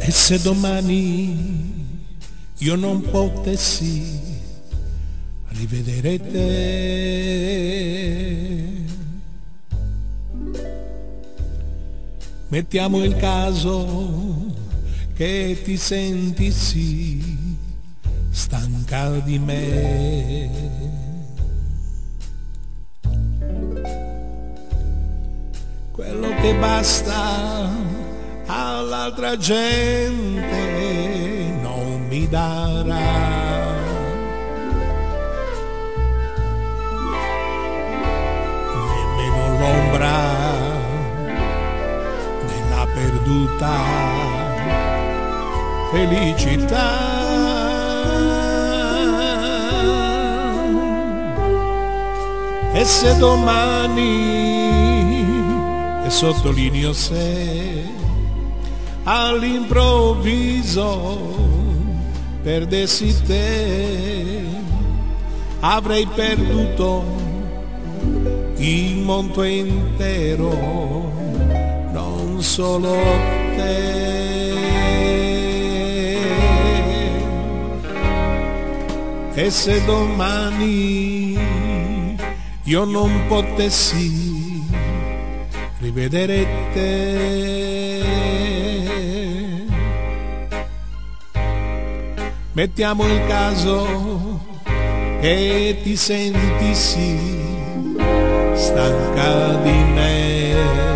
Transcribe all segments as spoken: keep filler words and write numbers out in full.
E se domani io non potessi rivedere te, mettiamo il caso che ti sentissi stanca di me, quello che basta all'altra gente non mi darà, nemmeno l'ombra della perduta felicità. E se domani, e sottolineo se, all'improvviso perdessi te, avrei perduto il mondo intero, non solo te. E se domani io non potessi rivedere te, mettiamo il caso che ti sentissi stanca di me,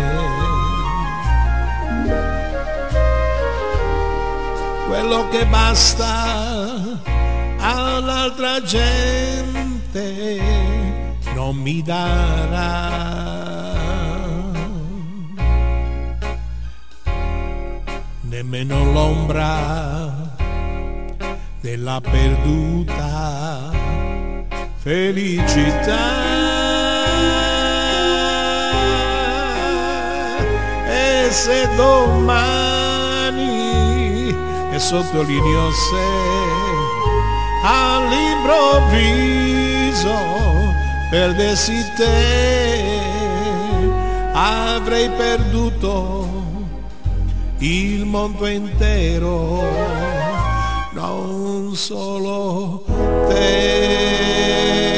quello che basta all'altra gente non mi darà, nemmeno l'ombra della perduta felicità. E se domani, e sottolineo se, all'improvviso perdessi te, avrei perduto il mondo intero, non solo te.